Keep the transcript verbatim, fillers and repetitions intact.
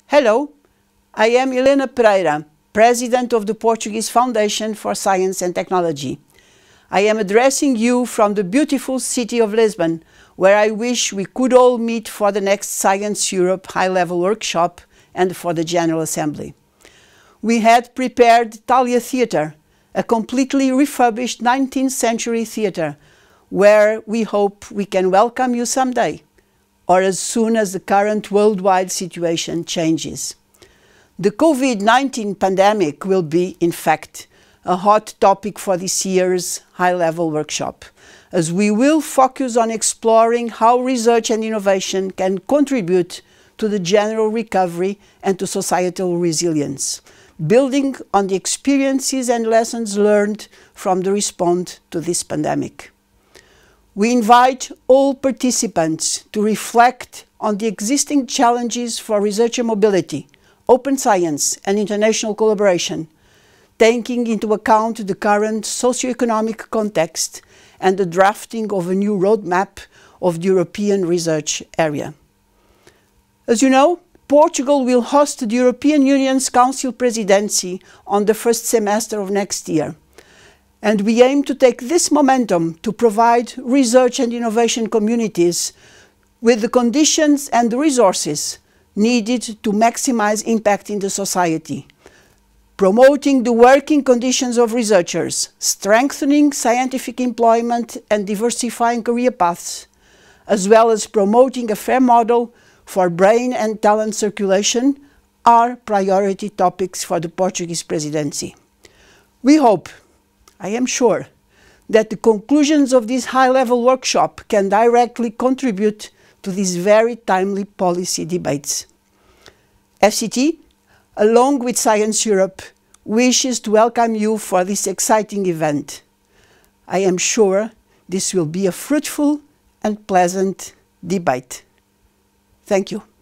Hello, I am Helena Pereira, President of the Portuguese Foundation for Science and Technology. I am addressing you from the beautiful city of Lisbon, where I wish we could all meet for the next Science Europe high-level workshop and for the General Assembly. We had prepared Thalia Theatre, a completely refurbished nineteenth century theatre, where we hope we can welcome you someday, or as soon as the current worldwide situation changes. The COVID nineteen pandemic will be, in fact, a hot topic for this year's high-level workshop, as we will focus on exploring how research and innovation can contribute to the general recovery and to societal resilience, building on the experiences and lessons learned from the response to this pandemic. We invite all participants to reflect on the existing challenges for researcher mobility, open science and international collaboration, taking into account the current socio-economic context and the drafting of a new roadmap of the European research area. As you know, Portugal will host the European Union's Council presidency on the first semester of next year. And we aim to take this momentum to provide research and innovation communities with the conditions and the resources needed to maximize impact in the society, promoting the working conditions of researchers, strengthening scientific employment and diversifying career paths, as well as promoting a fair model for brain and talent circulation, are priority topics for the Portuguese presidency. We hope, I am sure, that the conclusions of this high-level workshop can directly contribute to these very timely policy debates. F C T, along with Science Europe, wishes to welcome you for this exciting event. I am sure this will be a fruitful and pleasant debate. Thank you.